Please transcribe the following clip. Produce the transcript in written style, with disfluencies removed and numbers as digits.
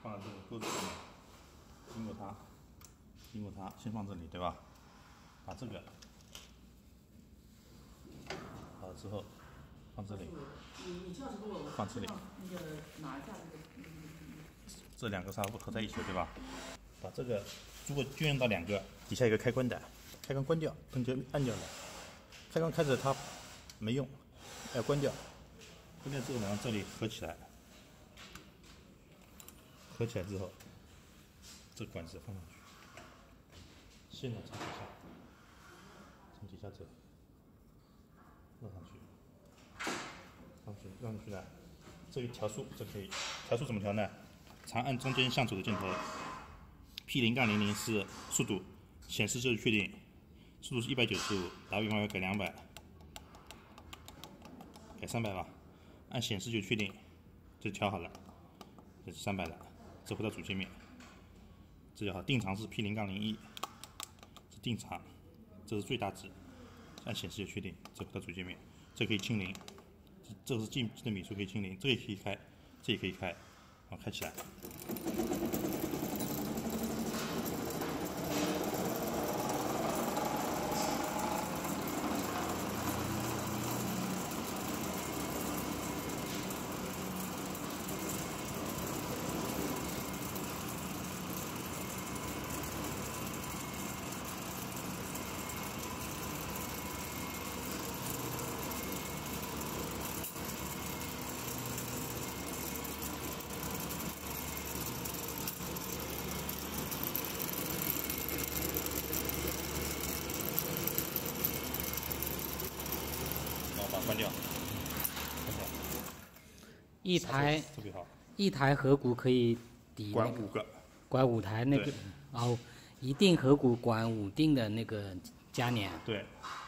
放在这个钩子上面，经过它，先放这里，对吧？把这个好了之后放这里，放这里，这两个纱布合在一起，对吧？把这个如果均匀到两个，底下有个开关的，开关关掉，喷就按掉了。开关开着它没用，要关掉。关掉之后，然后这里合起来，合起来之后，这管子放上去，线呢从底下，从底下走，绕上去，绕上去了。这个调速，这可以调速怎么调呢？长按中间向左的箭头 ，P0-00是速度，显示就是确定，速度是195，打比方要改200，改300吧，按显示就确定，这调好了，这是300了，这回到主界面，这就好，定长是 P0-01，是定长，这是最大值，按显示就确定，这回到主界面，这可以清零，这是进的米数可以清零，这也可以开，这也可以开，好，开起来。关掉， 一台特别好， 一台合鼓可以抵管5个， 管5台那个，然后一定合鼓管5定的那个加年。 对。